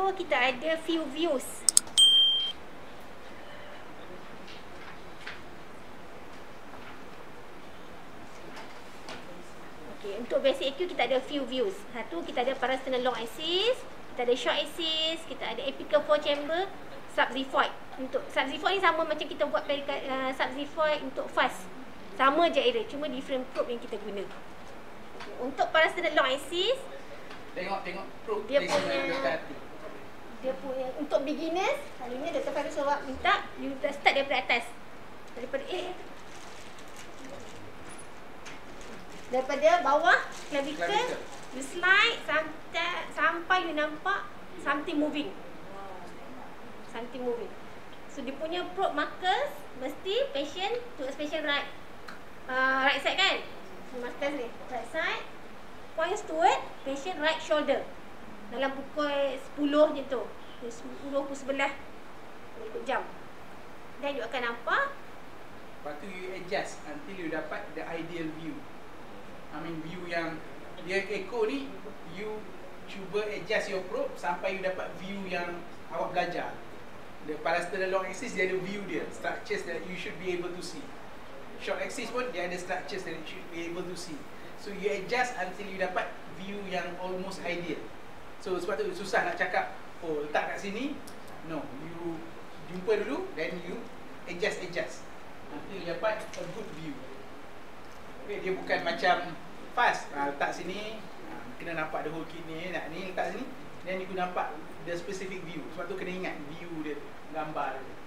tu kita ada few views. Okay, untuk basic EQ kita ada few views. Satu, kita ada parasternal long axis, kita ada short axis, kita ada apical 4 chamber, subxiphoid. Untuk subxiphoid ni sama macam kita buat subxiphoid untuk fast. Sama je area, cuma different probe yang kita guna. Untuk parasternal long axis, tengok probe dia punya untuk beginners, hari ni Dr. Faris Awak minta you start daripada atas. Daripada bawah clavicle, you slide sampai you nampak something moving. So dia punya probe markers mesti patient to a special right side kan. Markers ni right side points toward patient right shoulder. Dalam pukul 10 je tu, 10 pukul 11 ikut jam. Dan you akan nampak. Lepas tu you adjust until you dapat the ideal view. View yang dia echo ni, you cuba adjust your probe sampai you dapat view yang awak belajar. The parasternal long axis dia ada view dia, structures that you should be able to see. Short axis pun dia ada structures that you should be able to see. So you adjust until you dapat view yang almost ideal. So sebab tu susah nak cakap, oh letak kat sini. No, you jumpa dulu, then you adjust until you dapat a good view. Okay, dia bukan macam fast, letak sini, kena nampak the whole kidney, nak ni letak sini, then you kena nampak the specific view. Sebab tu kena ingat view dia, gambar dia.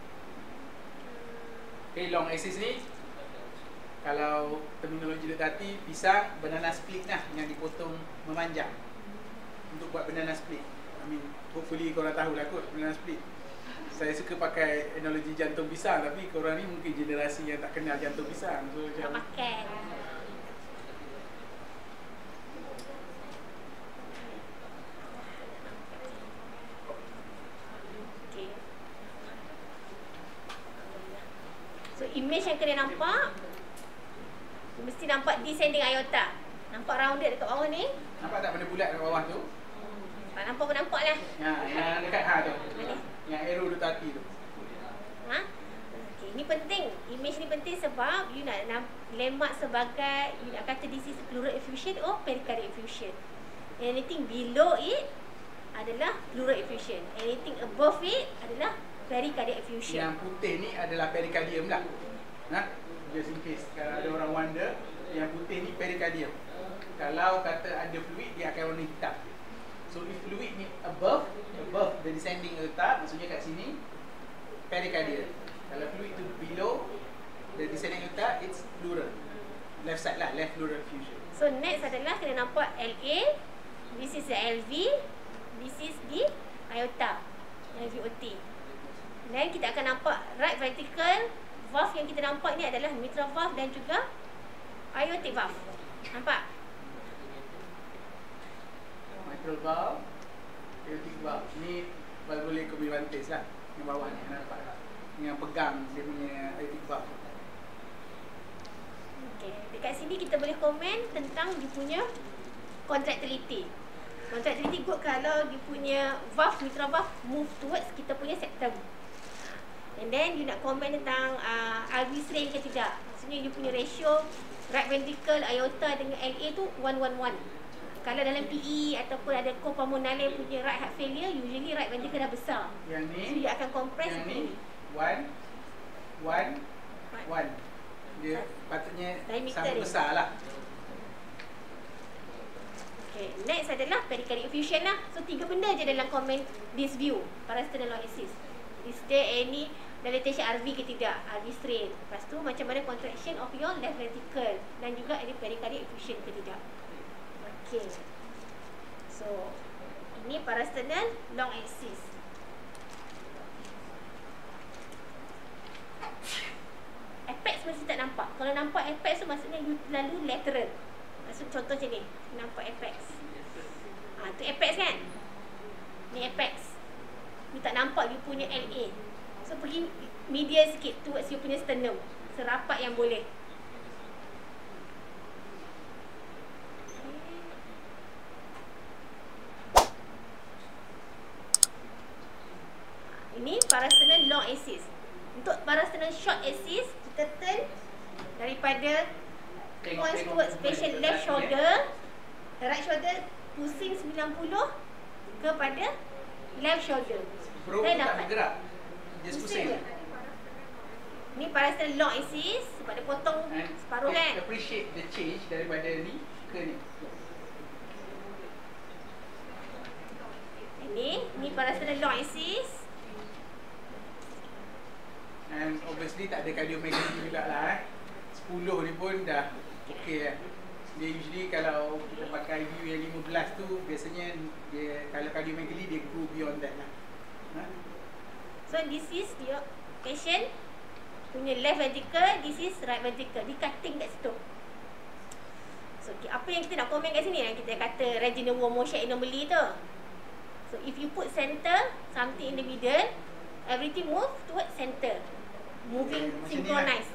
Okay, long axis ni, kalau terminologi dekati, pisang, banana split lah, yang dipotong memanjang untuk buat banana split. Hopefully korang tahulah kot banana split. Saya suka pakai analogi jantung pisang, tapi korang ni mungkin generasi yang tak kenal jantung pisang. So macam pakai. Okay. So image yang kena nampak, mesti nampak descending aorta. Nampak rounded dekat bawah ni. Nampak tak benda bulat dekat bawah tu? Nampak pun nampak lah. Yang dekat tu. Yang arrow tu tadi tu. Okay, ni penting. Image ni penting sebab you nak lemak sebagai, you nak kata this is pleural effusion or pericardial effusion. Anything below it adalah pleural effusion. Anything above it adalah pericardial effusion. Yang putih ni adalah pericardium lah. Just in case kalau ada orang wonder, yang putih ni pericardium. Kalau kata ada fluid, dia akan warna hitam. So if fluid ni above the descending aorta, maksudnya kat sini pericardial. Kalau fluid tu below the descending aorta, it's pleural. Left side lah, left pleural effusion. So next adalah kena nampak LA. This is the LV. This is the aorta, LVOT. Dan kita akan nampak right ventricle valve yang kita nampak ni adalah mitral valve dan juga aortic valve. Nampak? Mitral valve, aortic valve. Ni valvulae commutatus lah. Yang bawah ni, nampak tak? Yang pegang dia punya aortic valve. Okay. Dekat sini kita boleh komen tentang dia punya contractility. Contractility good kalau dia punya valve, mitral valve move towards kita punya septum. And then you nak komen tentang RV strain ke tidak. Maksudnya you punya ratio right ventricle aorta dengan LA tu 1:1:1. Kalau dalam PE ataupun ada copulmonale punya right heart failure, usually right ventricle dah besar. Yang ni, so you akan compress yang ni 1:1:1. Dia patutnya sama besar lah. Okay, next adalah pericardial effusion lah. So 3 benda je dalam comment this view, parasternal long axis. Is there any dilatation RV ke tidak? RV strain. Lepas tu macam mana contraction of your left ventricle dan juga ada pericardial effusion ke tidak. Okay. So ini parasternal long axis. Apex mesti tak nampak. Kalau nampak apex tu maksudnya you lalu lateral. Maksud contoh macam ni, nampak apex. Tu apex kan? Ni apex. You tak nampak you punya LA. So pergi medial sikit towards you punya sternum, serapat yang boleh. Ini parasternal long axis. Untuk parasternal short axis, kita turn daripada points towards patient left shoulder, right shoulder pusing 90 kepada left shoulder. Bro Saya tak dapat bergerak. Just pusing. je. Ni parasternal long axis sebab dia potong separuh kan. Appreciate the change daripada ni ke ni. Ni parasternal long axis. And obviously tak ada cardiomegaly juga lah 10 ni pun dah okey lah. Dia usually kalau kita pakai view yang 15 tu biasanya dia kalau cardiomegaly dia go beyond that lah. So this is your patient punya left ventricle, this is right ventricle. Dia cutting kat situ. So apa yang kita nak komen kat sini, yang kita kata regional wall motion anomaly tu. So if you put center, something in the middle, everything move towards center. Moving synchronized.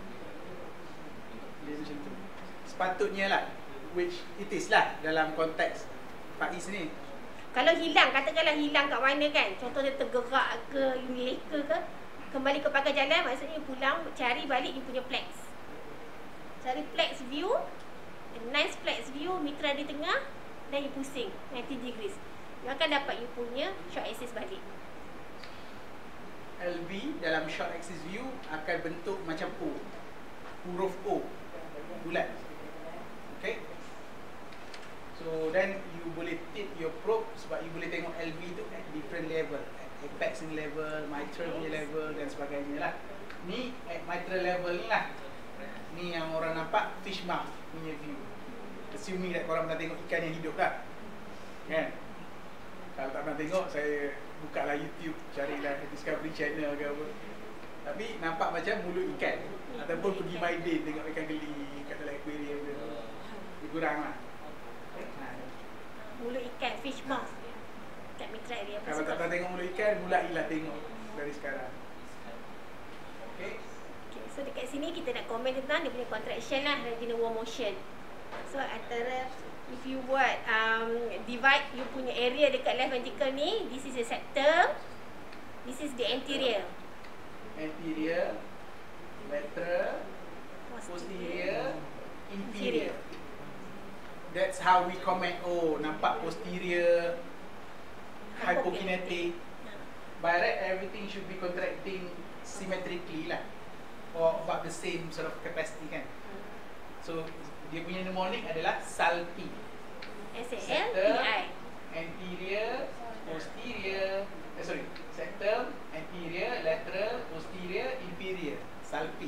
Dia macam tu. Sepatutnya lah, which it is lah dalam konteks Faiz ni. Kalau hilang, katakanlah hilang kat mana kan, contohnya tergerak ke, leka ke, kembali ke pagar jalan, maksudnya pulang cari balik you punya plex. Cari plex view, nice plex view, mitra di tengah, dan you pusing 90 degrees. You akan dapat you punya short axis balik. LV dalam short axis view akan bentuk macam O, huruf O, bulat. Okay. So then you boleh tip your probe sebab you boleh tengok LV tu at different level, at apex level, mitral level dan sebagainya lah. Ni at mitral level ni lah. Ni yang orang nampak fish mouth punya view. Assuming that korang pernah tengok ikan yang hidup lah, kan? Kalau tak pernah tengok, saya buka lah YouTube, carilah Discovery Channel ke apa. Tapi nampak macam mulut ikan. Ataupun pergi Maiden tengok ikan geli kat dalam aquarium dia. Lebih kurang lah. Mulut ikan, fish mouth kat mitra area. Kalau tak pernah tengok mulut ikan, mulailah tengok dari sekarang. Okay. So dekat sini kita nak komen tentang dia punya contraction lah, regional wall motion. So antara if you buat divide you punya area dekat left ventricle ni, this is the septum, this is the anterior. Anterior, lateral, posterior, inferior. That's how we comment. Oh, nampak posterior, hypokinetic. By right, everything should be contracting symmetrically lah, or about the same sort of capacity kan. So dia punya mnemonic adalah SALPI. S-A-L-P-I. Anterior, posterior, septum, anterior, lateral, posterior, inferior. SALPI.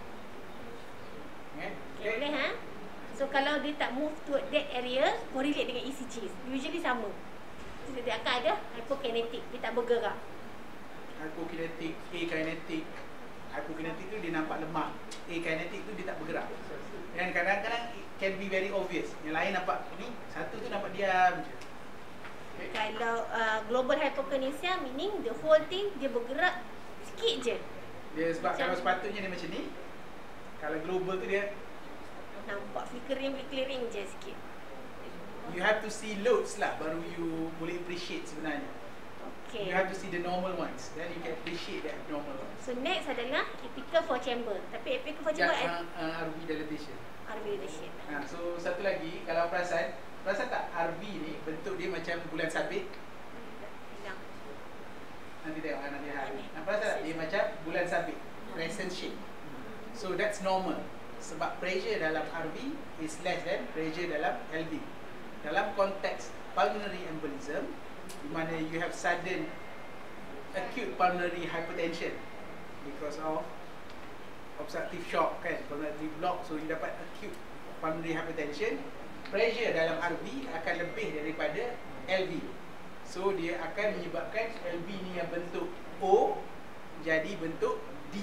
Okay? Okay, boleh ha? So kalau dia tak move toward that area, correlate dengan ECG. Usually sama. So dia akan ada hypokinetic, dia tak bergerak. Hypokinetic, akinetic. Hypokinetic tu dia nampak lemah. Akinetic tu dia tak bergerak. Dan kadang-kadang it can be very obvious. Yang lain nampak ni, satu tu nampak diam je. Okay. Kalau global hypokinesia, meaning the whole thing dia bergerak sikit je. Dia sebab macam, kalau sepatutnya dia macam ni, kalau global tu dia nampak flickering je sikit. you have to see loads lah baru you boleh appreciate sebenarnya. Okay. You have to see the normal ones, then you can appreciate that normal ones. So next adalah apical four chamber. Tapi apical four chamber RV dilatation. RV dilatation. So satu lagi, kalau perasan tak RV ni bentuk dia macam bulan sabit. Hilang. Nanti tengok nanti hari. Perasan tak dia macam bulan sabit, crescent shape. So that's normal. Sebab pressure dalam RV is less than pressure dalam LV. Dalam konteks pulmonary embolism, di mana you have sudden acute pulmonary hypertension because of obstructive shock kan, pulmonary block, so you dapat acute pulmonary hypertension, pressure dalam RV akan lebih daripada LV. So dia akan menyebabkan LV ni yang bentuk O jadi bentuk D.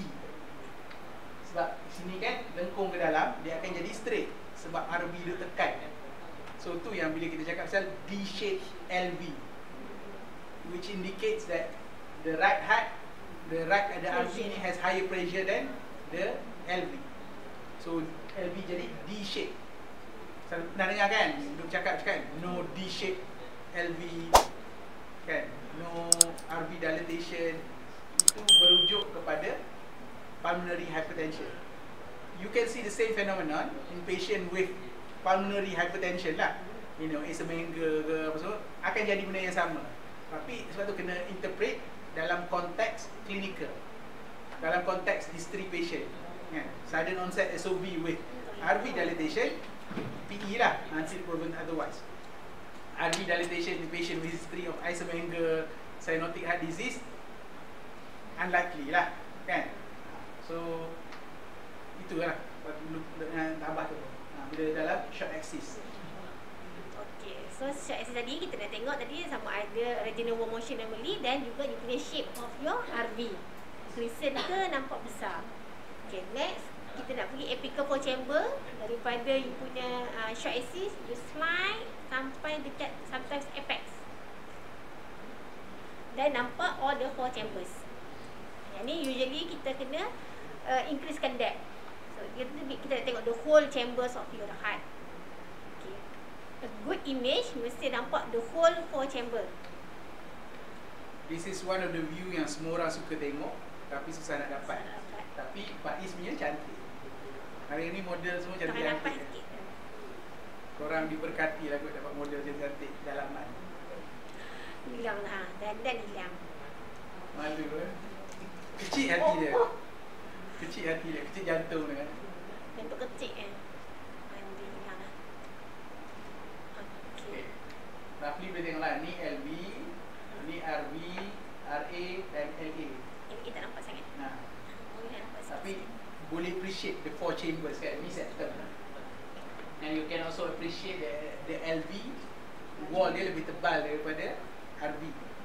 Sebab sini kan lengkung ke dalam, dia akan jadi straight sebab RV dia tekan. So tu yang bila kita cakap pasal D-shaped LV, which indicates that the right heart, the right ada RV ni has higher pressure than the LV. So LV jadi D-shaped. Pernah dengar kan? Duk cakap kan, no D-shaped LV kan, no RV dilatation. itu merujuk kepada pulmonary hypertension. You can see the same phenomenon in patient with pulmonary hypertension lah. You know, asa mengga ke apa semua akan jadi benda yang sama. Tapi sebab tu kena interpret dalam konteks klinikal. Dalam konteks history patient. Kan? Sudden onset SOB with RV dilatation, PE lah until proven otherwise. RV dilatation in patient with history of Eisenmenger cyanotic heart disease, unlikely lah, kan? So itulah tambah tu. Bila dalam short axis. Okay, so short axis tadi kita dah tengok tadi sama ada regional wall motion anomaly dan juga you punya shape of your RV. Crescent ke nampak besar. Okay, next kita nak pergi apical 4 chamber. Daripada you punya short axis, you slide sampai dekat sometimes apex. Dan nampak all the 4 chambers. Yang ni usually kita kena increasekan depth. So kita nak tengok the whole chambers of your heart. Okay. A good image mesti nampak the whole 4 chamber. This is one of the view yang semua orang suka tengok tapi susah nak dapat. Tapi Faiz punya cantik. Hari ni model semua cantik-cantik. Korang diberkati lah kot dapat model cantik dalaman. Hilang lah, dan hilang. Malu eh. Kecil hati dia. Kecil hati dia, kecil jantung dia. Jantung kecil kan. Mandi hilang lah. Okay. Roughly boleh tengok lah. Ni LV, ni RV, RA dan LA. Ini tak nampak sangat. Nah. Boleh nampak sangat. Tapi boleh appreciate the 4 chambers kan. Ni septum. And you can also appreciate the LV wall dia lebih tebal daripada RV.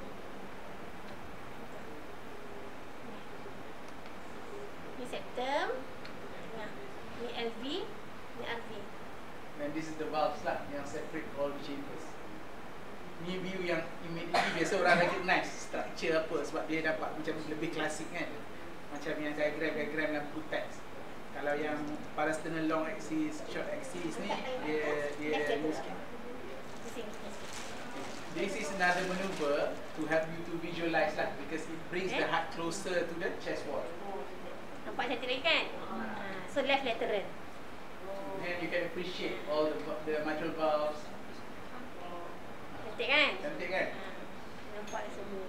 Ni septum. Nah, ni LV, ni RV. And this is the valves lah yang separate all the chambers. Ni view yang immediately biasa orang recognize structure apa sebab dia dapat macam lebih klasik kan. Macam yang diagram dalam text. Kalau yang parasternal long axis, short axis ni dia ni sikit. This is another maneuver to help you to visualize lah because it brings the heart closer to the chest wall. Nampak cantik lagi kan? So left lateral. Then you can appreciate all the mitral valves. Cantik kan? Cantik kan? Nampak semua.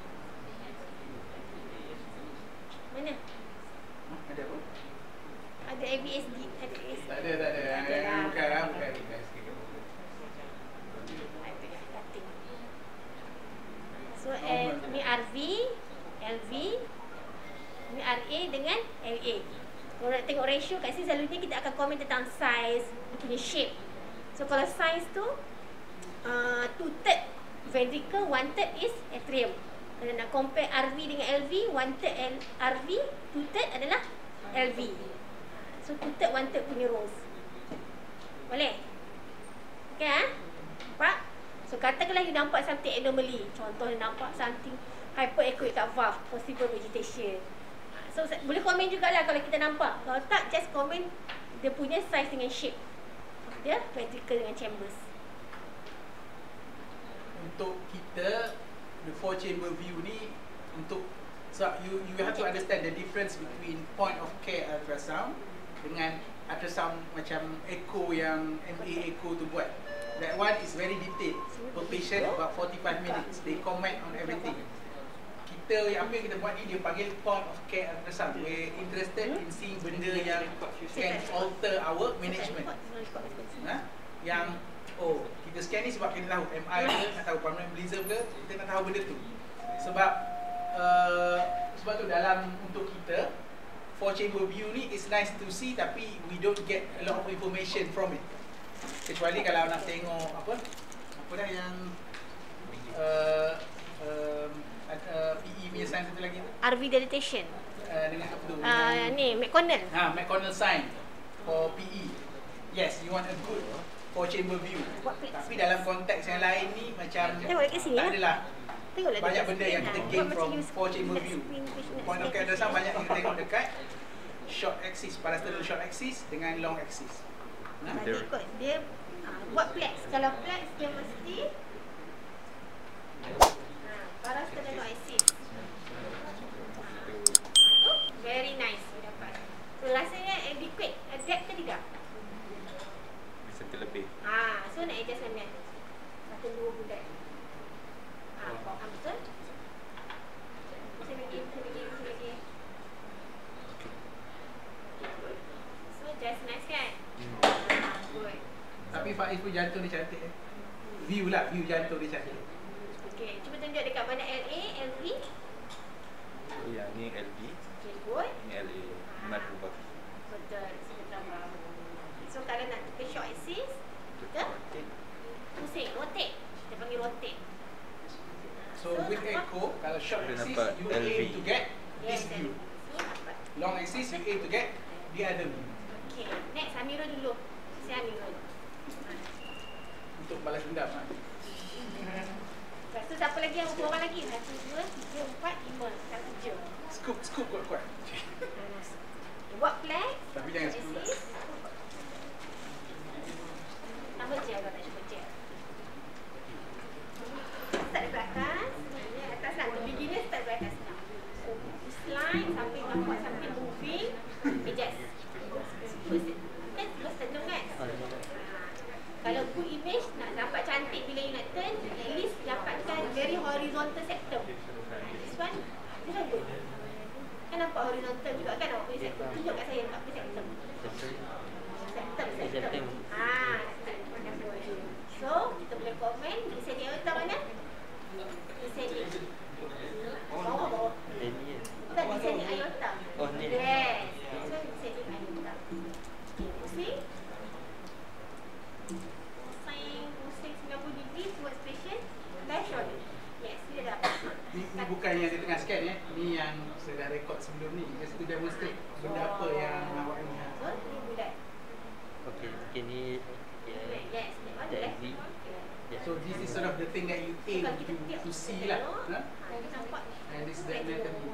Mana? Ada apa? Ada ABSD, ada ABSD. Tak ada. Bukan. So ni RV, LV, ni RA dengan LA. Kalau nak tengok ratio kat sini selalunya kita akan komen tentang size, punya shape. So kalau size tu 2/3 ventricle, 1/3 is atrium. Kalau nak compare RV dengan LV, 1/3 RV, 2/3 adalah LV. So 2/3, 1/3 punya rows. Boleh? Okay ha? Nampak? So katakanlah you nampak something anomaly. Contohnya nampak something hyperechoic kat valve, possible vegetation. So boleh komen jugalah kalau kita nampak. Kalau tak, just komen dia punya size dengan shape of the ventricle dengan chambers. Untuk kita the 4 chamber view ni untuk so you have to understand the difference between point of care ultrasound dengan ultrasound macam echo yang MA echo tu buat. That one is very detailed. Per patient about 45 minutes. They comment on everything. Kita apa yang kita buat ni dia panggil point of care ultrasound. We're interested in seeing benda yang can alter our management. Yang kita scan ni sebab kita tahu MI ke, nak tahu pulmonary embolism ke, kita nak tahu benda tu. Sebab tu dalam untuk kita 4 chamber view ni is nice to see tapi we don't get a lot of information from it. Kecuali kalau nak tengok apa dah yang PE punya sign satu lagi tu. RV dilatation. Dengan apa tu? Ni McConnell. McConnell sign for PE. Yes, you want a good 4 chamber view. Tapi dalam konteks yang lain ni macam tak adalah. Banyak benda yang kita gain from 4 chamber view. Point of care ultrasound banyak yang kita tengok dekat short axis, parasternal short axis dengan long axis. Dia buat plex. Kalau plex dia mesti parasternal axis. Faiz pun jantung dia cantik View lah, view jantung dia cantik. Okey, cuba tunjuk dekat mana LA, LV. Yang ni LB, Okey, good. ni LA, Madrubah. Betul, sebentar. So kalau nak tukar shock axis, kita pusing, rotate. Kita panggil rotate. So with echo, kalau short Dia axis, nampak you LV. aim to get this Yes, view. so dapat. Long axis, you aim to get the other view. Okey, next Amirul dulu. Saya Amirul. Untuk balas dendam lah. Lepas tu siapa lagi yang dua orang lagi? 1, 2, 3, 4, 5. Sekarang 7. Scoop kuat-kuat. Buat flag. Tapi jangan scoop lah. Tambah je kalau tak cuba je. Start dari atas. Ini atas lah. Untuk beginner start dari atas lah. So, slide sampai nampak sampai moving. Adjust. Kan terus tenung kan? Kalau good image, nak dapat cantik bila you nak turn, at least dapatkan very horizontal septum. This one good. Kan nampak horizontal juga kan awak punya septum. Tunjuk kat saya nampak punya septum. Septum. So, kita boleh komen, descending aorta mana? Descending. Bawah. Bukan descending aorta. Oh, ni. Yes. So, descending aorta. Okay, pusing. Pusing 90 degree towards patient. Left shoulder. Yes, dia dapat. Ni bukan yang dia tengah scan Ni yang saya dah rekod sebelum ni. Just to demonstrate benda apa yang awak ni. So, ni bulat. Okey, ni Yes, ni on the left. Yes. So this is sort of the thing that you aim to see lah. Huh? Nampak. And this is the anatomy.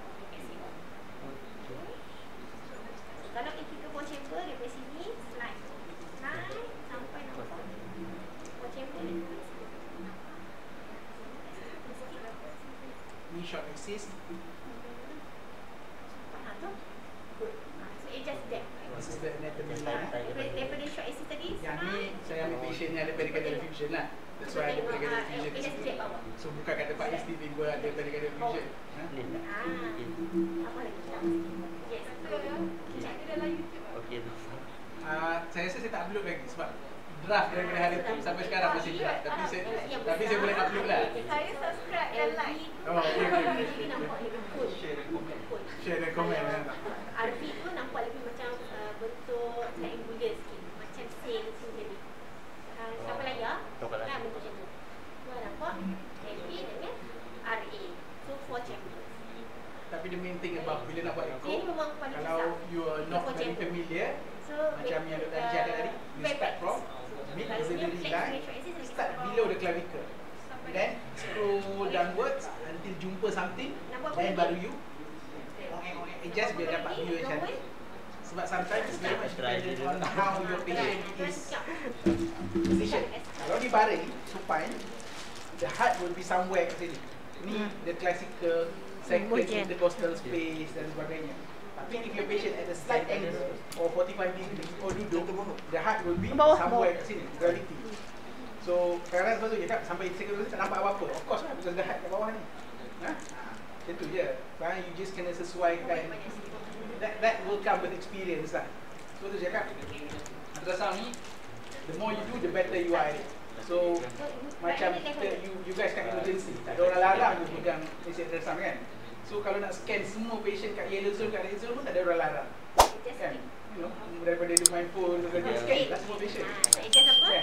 Kalau kita buat chamber daripada sini, slide sampai nampak buat chamber ni. Ni short axis. Tu. So adjust that. This is the anatomy line. Daripada short axis tadi, Yang ni saya ambil patient ni ada pericardial fusion lah. That's why ada pericardial fusion di situ. So bukan kata Pak Isti tiba ada pericardial fusion. Ni. Apa lagi? Yes. Cek dia dalam YouTube. Okey. Saya rasa saya tak upload lagi sebab draft daripada hari tu sampai sekarang masih draft. Tapi saya boleh upload lah. Saya subscribe dan like. Oh, okey. Nampak lebih cool. Share dan komen. RV tu nampak lebih macam bentuk triangular sikit. Macam sail tu jadi. Siapa lagi ya? Siapa lagi? Bentuk macam tu. Tuan nampak? RV dengan RA. So 4 chambers. Tapi the main thing about bila nak buat echo, Ini memang paling kalau susah. you are not very familiar, So macam yang Dr. Haji ada tadi, you start from mid axillary line, start below the clavicle. Then scroll downwards until jumpa something, then baru you adjust biar dapat view yang cantik. Sebab sometimes it's very much dependent on how your patient is positioned. Kalau di baring, supine, the heart will be somewhere kat sini. Ni the classical second intercostal space dan sebagainya. Tapi if your patient at a slight angle or 45 degree or duduk, the heart will be somewhere kat sini, gravity. So kadang-kadang sebab tu cakap sampai second tak nampak apa-apa. Of course lah, because the heart kat bawah ni. Macam tu je. Sekarang you just kena sesuaikan. That will come with experience lah. So tu cakap, ultrasound ni, the more you do, the better you are. So macam kita, you guys kat emergency, tak ada orang larang tu pegang mesin ultrasound kan. So kalau nak scan semua patient kat yellow zone, kat red zone pun tak ada orang larang kan. You know, daripada dia main phone, dia scan tak semua patient. Adjust apa? Kan?